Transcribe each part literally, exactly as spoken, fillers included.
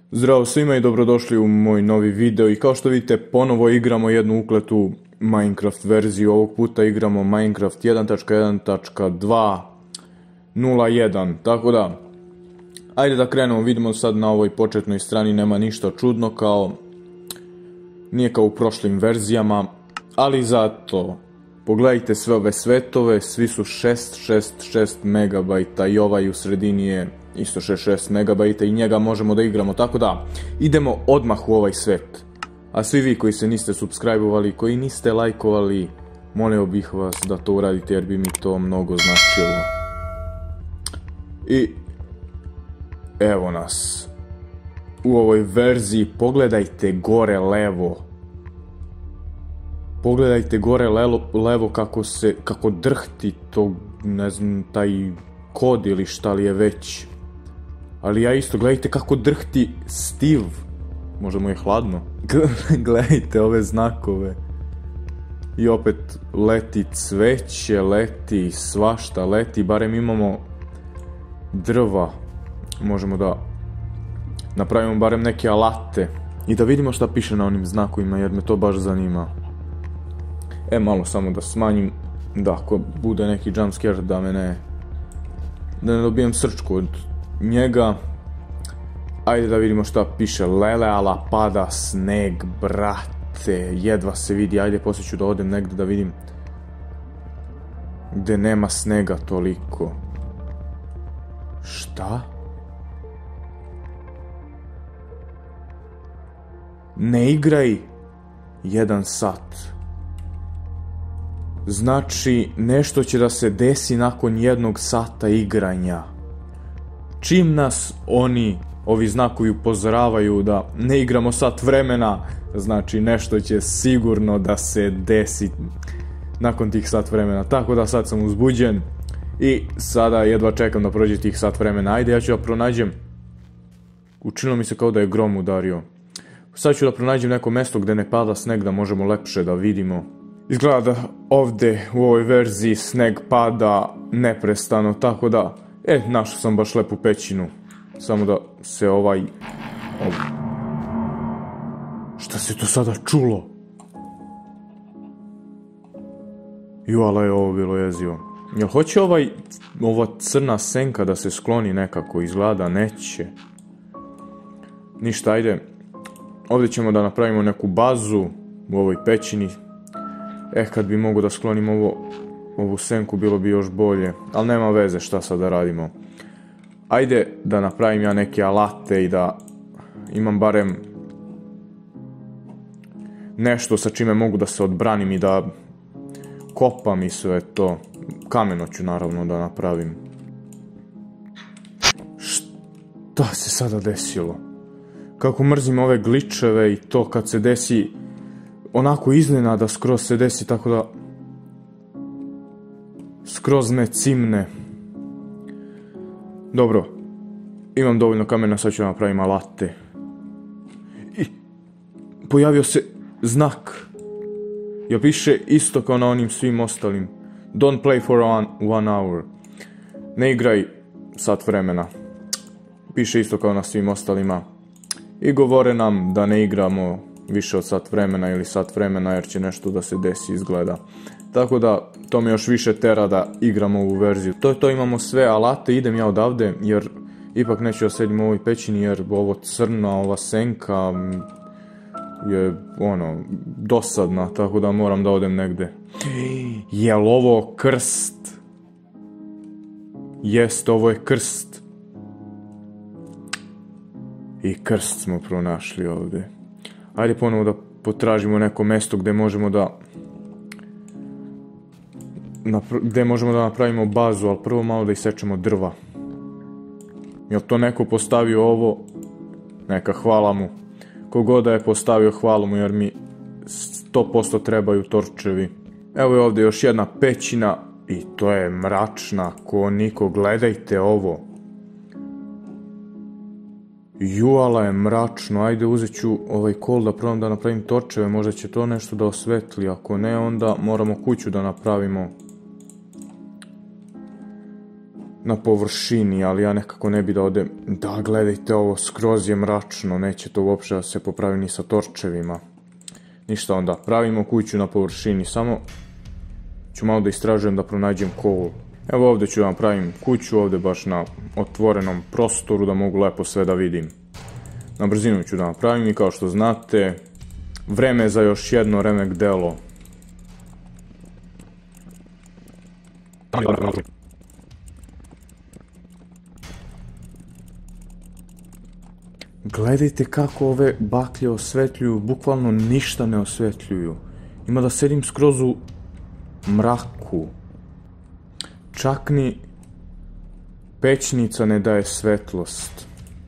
Zdravo svima i dobrodošli u moj novi video i kao što vidite ponovo igramo jednu ukletu Minecraft verziju. Ovog puta igramo Minecraft jedan tačka jedan tačka dva nula jedan, tako da ajde da krenemo. Vidimo sad na ovoj početnoj strani nema ništa čudno, kao nije kao u prošlim verzijama, ali zato pogledajte sve ove svetove, svi su šest šest šest megabajta i ovaj u sredini je isto šest šest megabajta i njega možemo da igramo, tako da idemo odmah u ovaj svet. A svi vi koji se niste subscribe-ovali, koji niste lajkovali, molio bih vas da to uradite jer bi mi to mnogo značilo. I evo nas u ovoj verziji. Pogledajte gore levo. Pogledajte gore levo, levo kako se, kako drhti to, ne znam, taj kod ili šta li je već. Ali ja isto, gledajte kako drhti Steve. Možda mu je hladno. Gledajte ove znakove. I opet leti cveće, leti svašta, leti, barem imamo drva. Možemo da napravimo barem neke alate. I da vidimo šta piše na onim znakovima jer me to baš zanima. E, malo samo da smanjim, da ako bude neki jumpscare da me ne, da ne dobijem srčku od njega. Ajde da vidimo šta piše. Lele, ala pada sneg, brate, jedva se vidi. Ajde, poslije ću da odem negdje da vidim gde nema snega toliko. Šta? Ne igraj jedan sat. Znači, nešto će da se desi nakon jednog sata igranja. Čim nas oni, ovi znakovi upozoravaju da ne igramo sat vremena, znači nešto će sigurno da se desi nakon tih sat vremena. Tako da sad sam uzbuđen i sada jedva čekam da prođe tih sat vremena. Ajde, ja ću da pronađem. Učinilo mi se kao da je grom udario. Sad ću da pronađem neko mesto gde ne pada sneg da možemo lepše da vidimo. Izgleda da ovde u ovoj verziji sneg pada neprestano, tako da, e, našao sam baš lepu pećinu. Samo da se ovaj... Ov... Šta se to sada čulo? Juala je ovo bilo jezivo. Jel hoće ovaj, ova crna senka da se skloni nekako? Izgleda neće. Ništa, ajde. Ovdje ćemo da napravimo neku bazu u ovoj pećini. Eh, kad bi mogu da sklonim ovo, ovu senku, bilo bi još bolje. Ali nema veze, šta sad da radimo. Ajde da napravim ja neke alate i da imam barem nešto sa čime mogu da se odbranim i da kopam i sve to. Kameno ću naravno da napravim. Šta se sada desilo? Kako mrzim ove gličeve i to kad se desi onako iznenada, skroz se desi, tako da skroz me cimne. Dobro, imam dovoljno kamena, sad ću da napravim alate. I pojavio se znak. Ja piše isto kao na onim svim ostalim. Don't play for one, one hour. Ne igraj sat vremena. Piše isto kao na svim ostalima. I govore nam da ne igramo više od sat vremena ili sat vremena jer će nešto da se desi, izgleda. Tako da to me još više tera da igramo ovu verziju. To je to, imamo sve alate, idem ja odavde jer ipak neću da sedim u ovoj pećini jer ovo crna, ova senka je ono dosadna, tako da moram da odem negde. Jel ovo krst? Jest, ovo je krst. I krst smo pronašli ovde. Ajde ponovo da potražimo neko mesto gde možemo da gde možemo da napravimo bazu, ali prvo malo da isečemo drva. Jel to neko postavio ovo? Neka, hvala mu. Kogod da je postavio, hvala mu jer mi sto posto trebaju torčevi. Evo je ovde još jedna pećina i to je mračna ko niko, gledajte ovo. Juala je mračno, ajde uzet ću ovaj kol da probam da napravim torčeve, možda će to nešto da osvetli, ako ne onda moramo kuću da napravimo. na površini, ali ja nekako ne bi da odem. Da, gledajte ovo, skroz je mračno, neće to uopšte da se popravi ni sa torčevima. Ništa onda, pravimo kuću na površini, samo ću malo da istražujem da pronađem kol. Evo ovdje ću da pravim kuću, ovdje baš na otvorenom prostoru da mogu lepo sve da vidim. Na brzinu ću da napravim i kao što znate, vreme za još jedno remek delo. Gledajte kako ove baklje osvetljuju, bukvalno ništa ne osvetljuju. Ima da sedim skroz u mraku. Čak ni pećnica ne daje svetlost.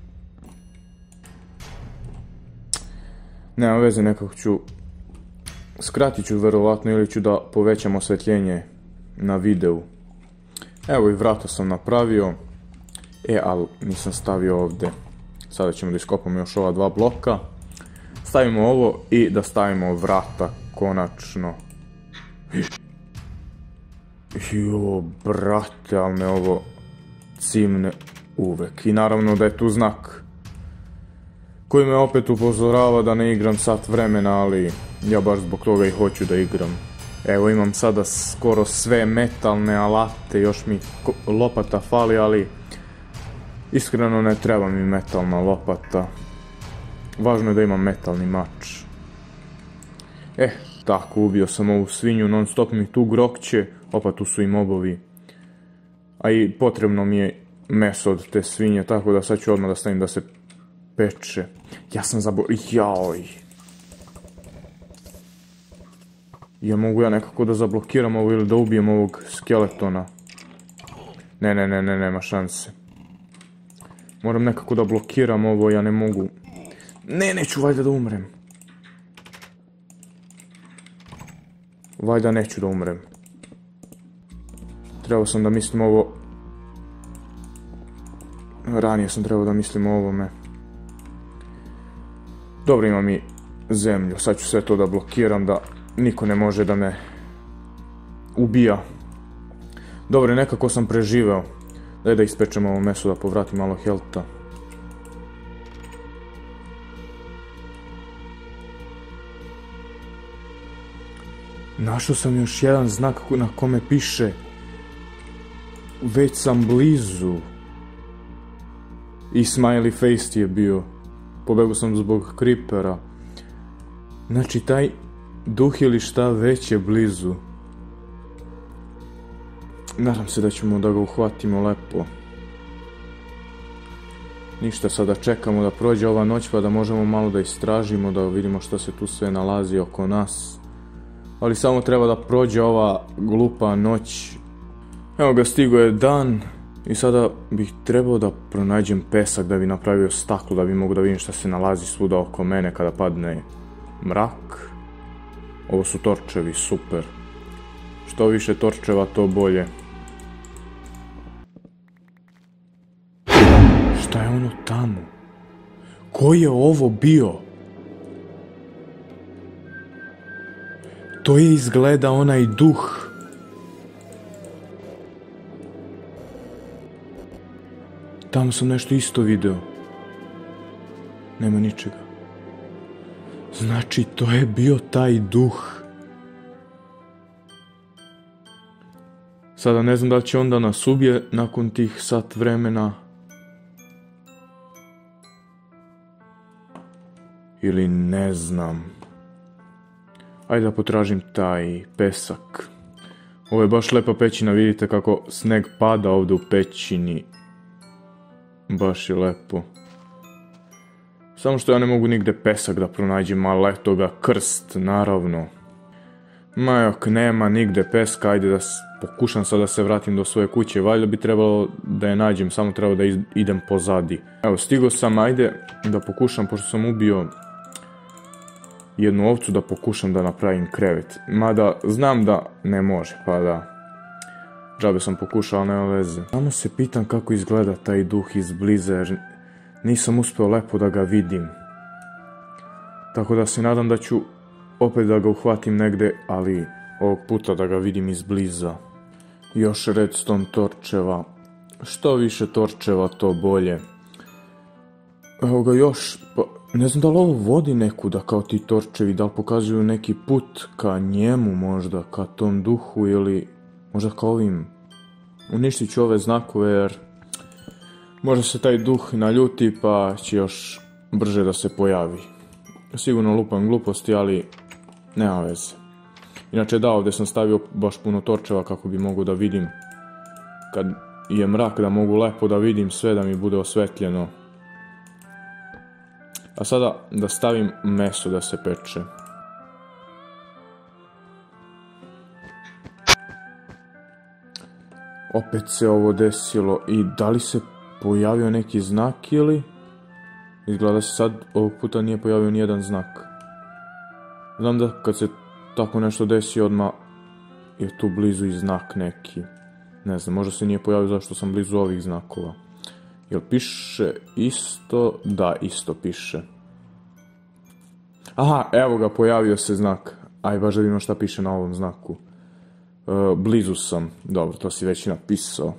Nema veze, nekako ću... Skratit ću verovatno ili ću da povećam osvetljenje na videu. Evo i vrata sam napravio. E, ali nisam stavio ovdje. Sada ćemo da iskopamo još ova dva bloka. Stavimo ovo i da stavimo vrata konačno. Jo, brate, ali me ovo cimne uvek. I naravno da je tu znak koji me opet upozorava da ne igram sat vremena, ali ja baš zbog toga i hoću da igram. Evo imam sada skoro sve metalne alate, još mi lopata fali, ali iskreno ne treba mi metalna lopata. Važno je da imam metalni mač. Eh, tako, ubio sam ovu svinju, non stop mi tu grokće, opa tu su i mobovi. A i potrebno mi je meso od te svinje, tako da sad ću odmah da stavim da se peče. Ja sam zaboravio, jaoj. Ja mogu ja nekako da zablokiram ovo ili da ubijem ovog skeletona. Ne, ne, ne, ne, nema šanse. Moram nekako da blokiram ovo, ja ne mogu. Ne, neću valjda da umrem. Valjda neću da umrem. Trebao sam da mislim ovo... Ranije sam trebao da mislim o ovome. Dobro, imam i zemlju. Sad ću sve to da blokiram, da niko ne može da me ubija. Dobro, nekako sam preživeo. Daj da ispečem ovo meso, da povratim malo helta. Našao sam još jedan znak na kome piše već sam blizu. I smiley face je bio. Pobegao sam zbog creepera. Znači taj duh ili šta već je blizu. Nadam se da ćemo da ga uhvatimo lepo. Ništa, sada čekamo da prođe ova noć pa da možemo malo da istražimo, da vidimo što se tu sve nalazi oko nas. Ali samo treba da prođe ova glupa noć. Evo ga, stigo je dan i sada bih trebao da pronađem pesak da bi napravio staklo, da bi mogu da vidim šta se nalazi svuda oko mene kada padne mrak. Ovo su torčevi, super. Što više torčeva, to bolje. Šta je ono tamo? Ko je ovo bio? To je izgleda onaj duh. Tamo sam nešto isto video. Nema ničega. Znači, to je bio taj duh. Sada ne znam da li će onda nas ubije nakon tih sat vremena. Ili ne znam. Ajde da potražim taj pesak. Ovo je baš lepa pećina, vidite kako sneg pada ovdje u pećini. Baš je lepo. Samo što ja ne mogu nigde pesak da pronađem, ali eto ga, krst, naravno. Majok, nema nigde peska, ajde da pokušam sad da se vratim do svoje kuće, valjda bi trebalo da je nađem, samo treba da idem pozadi. Evo, stigo sam, ajde da pokušam, pošto sam ubio jednu ovcu, da pokušam da napravim krevet. Mada, znam da ne može, pa da... Džabe sam pokušao, nema veze. Samo se pitam kako izgleda taj duh izbliza, jer nisam uspeo lepo da ga vidim. Tako da se nadam da ću opet da ga uhvatim negde, ali ovog puta da ga vidim izbliza. Još redstone torčeva. Što više torčeva, to bolje. Evo ga još, pa ne znam da li ovo vodi nekuda kao ti torčevi, da li pokazuju neki put ka njemu možda, ka tom duhu ili možda ka ovim. Uništit ću ove znakove jer možda se taj duh naljuti pa će još brže da se pojavi. Sigurno lupam gluposti, ali nema veze. Inače da, ovdje sam stavio baš puno torčeva kako bi mogu da vidim kad je mrak, da mogu lepo da vidim sve, da mi bude osvetljeno. A sada da stavim meso da se peče. Opet se ovo desilo i da li se pojavio neki znak ili... Izgleda da se sad ovog puta nije pojavio nijedan znak. Znam da kad se tako nešto desi odmah je tu blizu i znak neki. Ne znam, možda se nije pojavio zašto sam blizu ovih znakova. Jel piše isto? Da, isto piše. Aha, evo ga, pojavio se znak. Aj, baš da vidimo šta piše na ovom znaku. E, blizu sam. Dobro, to si već napisao.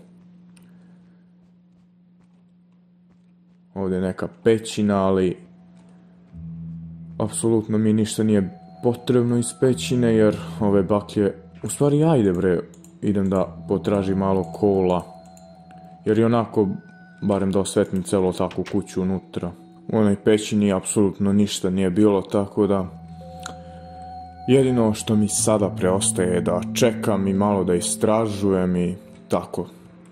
Ovdje je neka pećina, ali apsolutno mi ništa nije potrebno iz pećine, jer ove baklje... U stvari, ajde bre, idem da potražim malo kola. Jer i onako, barem da osvetlim celo takvu kuću unutra. U onoj pećini apsolutno ništa nije bilo, tako da... Jedino što mi sada preostaje je da čekam i malo da istražujem i tako.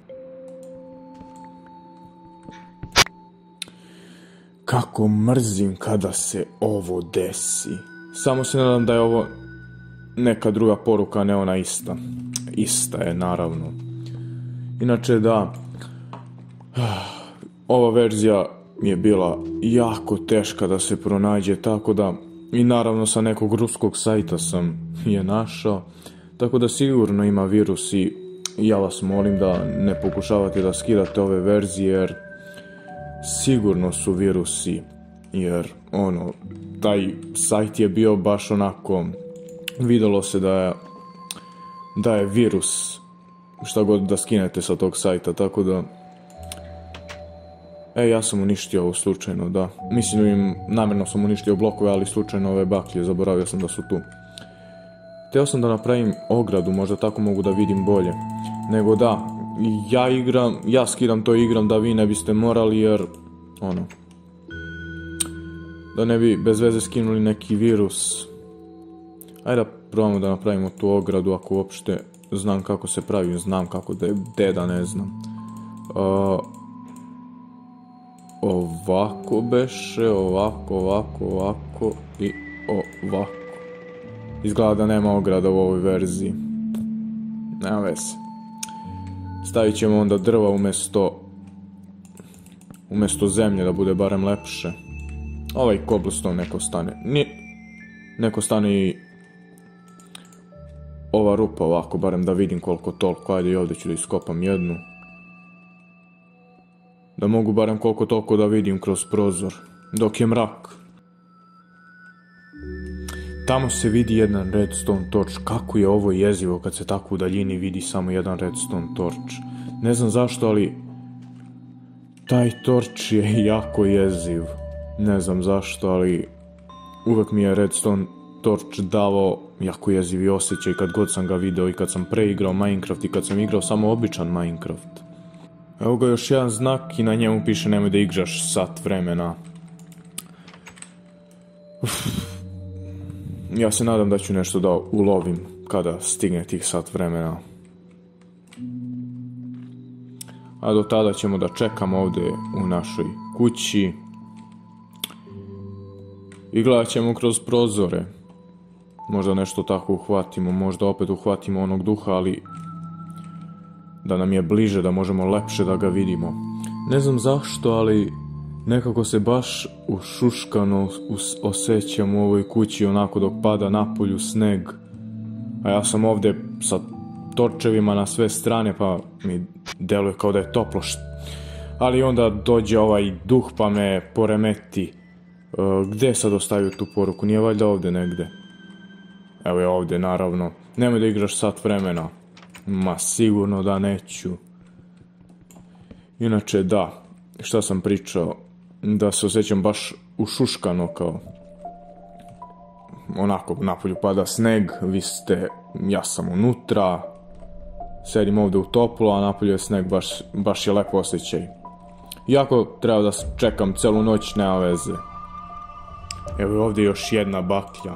Kako mrzim kada se ovo desi. Samo se nadam da je ovo neka druga poruka, ne ona ista. Ista je, naravno. Inače, da, ova verzija mi je bila jako teška da se pronađe, tako da, i naravno sa nekog ruskog sajta sam je našao, tako da sigurno ima virus i ja vas molim da ne pokušavate da skidate ove verzije, jer sigurno su virusi, jer ono, taj sajt je bio baš onako, videlo se da je, da je virus, šta god da skinete sa tog sajta, tako da, e, ja sam uništio ovo slučajno, da, mislim, namjerno sam uništio blokove, ali slučajno ove baklje, zaboravio sam da su tu. Htio sam da napravim ogradu, možda tako mogu da vidim bolje, nego da, ja igram, ja skidam to igram da vi ne biste morali, jer, ono, da ne bi bez veze skinuli neki virus. Ajde da probamo da napravimo tu ogradu, ako uopšte znam kako se pravi, znam kako da je deda, ne znam. Uh, ovako beše, ovako, ovako, ovako i ovako. Izgleda da nema ograda u ovoj verziji. Nema veze. Stavit ćemo onda drva umjesto umjesto zemlje, da bude barem lepše. Ovaj cobblestone neko stane. Nije, neko stane i ova rupa ovako, barem da vidim koliko toliko. Ajde, i ovdje ću da iskopam jednu. Da mogu barem koliko toliko da vidim kroz prozor, dok je mrak. Tamo se vidi jedan redstone torch. Kako je ovo jezivo kad se tako u daljini vidi samo jedan redstone torch. Ne znam zašto, ali taj torch je jako jeziv. Ne znam zašto, ali uvek mi je redstone torch davao jako jezivi osjećaj kad god sam ga video, i kad sam preigrao Minecraft i kad sam igrao samo običan Minecraft. Evo ga još jedan znak i na njemu piše nemoj da igraš sat vremena. Uf. Ja se nadam da ću nešto da ulovim kada stigne tih sat vremena. A do tada ćemo da čekamo ovdje u našoj kući. I gledat ćemo kroz prozore. Možda nešto tako uhvatimo, možda opet uhvatimo onog duha, ali da nam je bliže, da možemo lepše da ga vidimo. Ne znam zašto, ali nekako se baš ušuškano osjećam u ovoj kući, onako dok pada napolju sneg. A ja sam ovdje sa torčevima na sve strane, pa mi deluje kao da je toplo. Ali onda dođe ovaj duh pa me poremeti. Uh, gdje sad ostavio tu poruku? Nije valjda ovdje negdje? Evo je ovdje, naravno. Nemoj da igraš sat vremena. Ma sigurno da neću. Inače, da, šta sam pričao, da se osjećam baš ušuškano, kao onako, napolju pada sneg, vi ste, ja sam unutra, sedim ovde u toplo, a napolju je sneg, baš, baš je lepo osjećaj. Iako treba da čekam celu noć, nema veze. Evo ovdje još jedna baklja.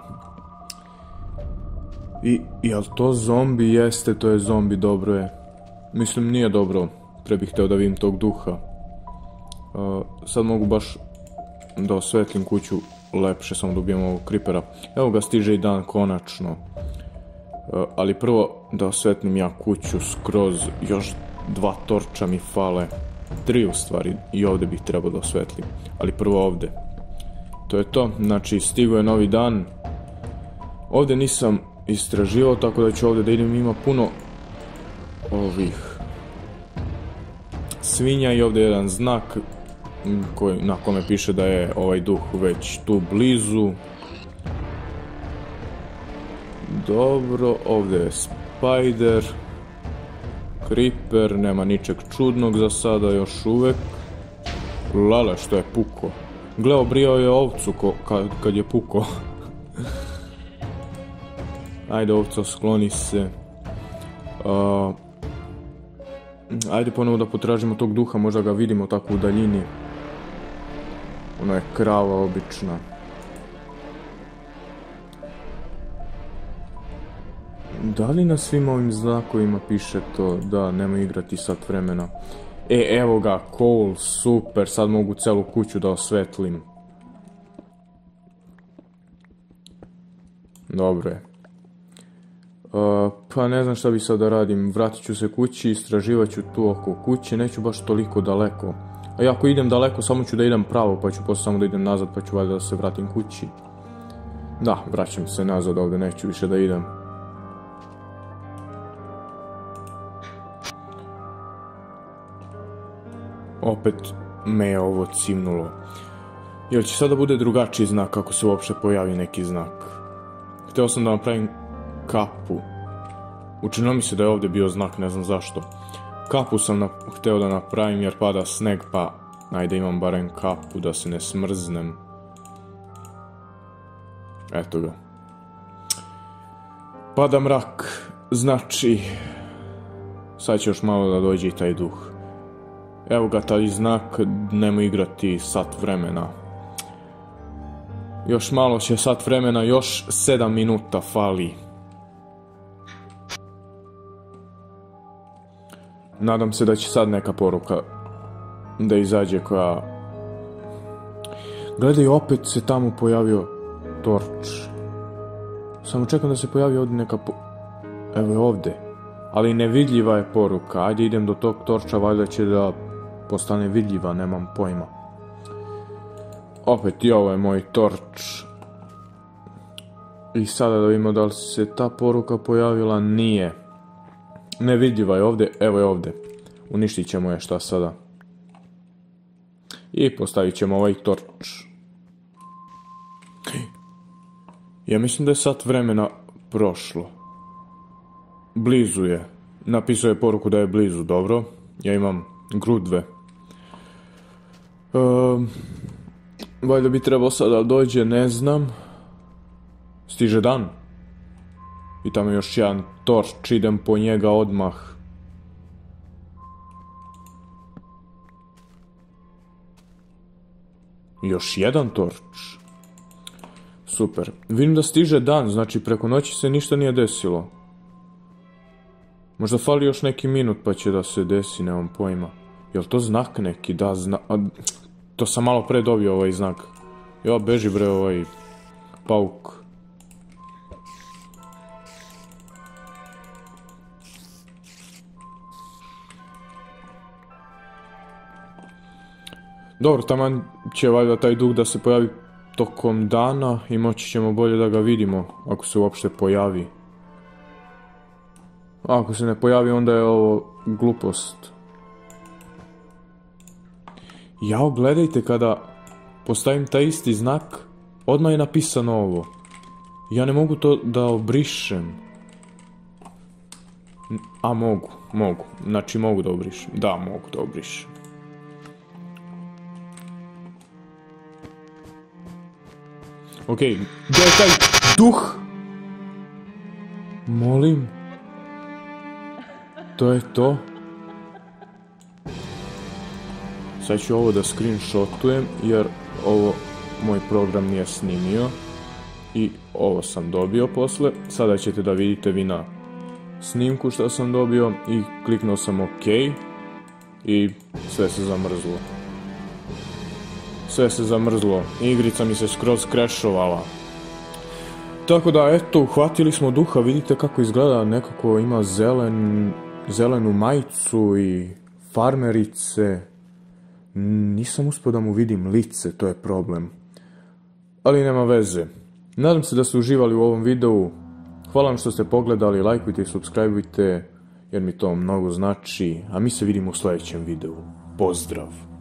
I, jel to zombi? Jeste, to je zombi, dobro je. Mislim, nije dobro, pre bih hteo da vidim tog duha. Uh, sad mogu baš da osvetlim kuću lepše, samo dobijem ovog kripera. Evo ga, stiže i dan konačno. Uh, ali prvo da osvetlim ja kuću skroz, još dva torča mi fale. Tri u stvari, i ovdje bih trebao da osvetlim. Ali prvo ovdje. To je to, znači stigo je novi dan. Ovdje nisam istraživao, tako da ću ovdje da idem, ima puno ovih svinja i ovdje je jedan znak koji, na kome piše da je ovaj duh već tu blizu. Dobro, ovdje je spider, creeper, nema ničeg čudnog za sada još uvek. Lale, što je puko. Gle, obrijao je ovcu ko, kad, kad je puko. Ajde, ovca, skloni se. Uh, ajde ponovo da potražimo tog duha, možda ga vidimo tako u daljini. Ono je krava obična. Da li na svim ovim znakovima piše to? Da, nema igrati sat vremena. E, evo ga, cool, super, sad mogu celu kuću da osvetlim. Dobro je. Uh, pa ne znam šta bi sad da radim, vratit ću se kući, istraživat ću tu oko kuće, neću baš toliko daleko. A ako idem daleko, samo ću da idem pravo, pa ću posle samo da idem nazad, pa ću valjda da se vratim kući. Da, vraćam se nazad ovdje, neću više da idem. Opet me je ovo cimnulo. Jel će sada bude drugačiji znak ako se uopšte pojavi neki znak? Hteo sam da napravim kapu. Učinilo mi se da je ovdje bio znak, ne znam zašto. Kapu sam na, hteo da napravim jer pada sneg, pa ajde imam barem kapu da se ne smrznem. Eto ga. Pada mrak, znači sad će još malo da dođe i taj duh. Evo ga taj znak, nemoj igrati sat vremena. Još malo će sat vremena, još sedam minuta fali. Nadam se da će sad neka poruka da izađe koja... Gledaj, opet se tamo pojavio torč. Samo čekam da se pojavi ovdje neka po... Evo je ovdje. Ali nevidljiva je poruka. Ajde idem do tog torča, valjda će da postane vidljiva, nemam pojma. Opet i ovo je moj torč. I sada da vidimo da li se ta poruka pojavila, nije. Nevidljiva je ovdje, evo je ovdje. Uništit ćemo je, šta sada. I postavit ćemo ovaj torč. Ja mislim da je sat vremena prošlo. Blizu je. Napisao je poruku da je blizu, dobro. Ja imam grudve. Um, valjda bi trebao sada dođe, ne znam. Stiže dan. I tamo je još jedan torč, idem po njega odmah. Još jedan torč. Super. Vidim da stiže dan, znači preko noći se ništa nije desilo. Možda fali još neki minut pa će da se desi, nemam pojma. Jel to znak neki? Da, znak... To sam malo pre dobio ovaj znak. Jo, beži bre ovaj pauk. Dobro, taman će valjda taj duh da se pojavi tokom dana i moći ćemo bolje da ga vidimo, ako se uopšte pojavi. A ako se ne pojavi, onda je ovo glupost. Jao, gledajte, kada postavim taj isti znak, odmah je napisano ovo. Ja ne mogu to da obrišem. A mogu, mogu. Znači mogu da obrišem. Da, mogu da obrišem. Okej, gdje je taj duh? Molim. To je to. Sad ću ovo da screenshotujem jer ovo moj program nije snimio. I ovo sam dobio posle. Sada ćete da vidite vi na snimku što sam dobio i kliknuo sam OK i sve se zamrzlo. Sve se zamrzlo. Igrica mi se skroz crashovala. Tako da, eto, uhvatili smo duha, vidite kako izgleda, nekako ima zelen, zelenu majicu i farmerice. Nisam uspio da mu vidim lice, to je problem. Ali nema veze. Nadam se da ste uživali u ovom videu. Hvala vam što ste pogledali, lajkujte i subscribeujte, jer mi to mnogo znači. A mi se vidimo u sljedećem videu. Pozdrav!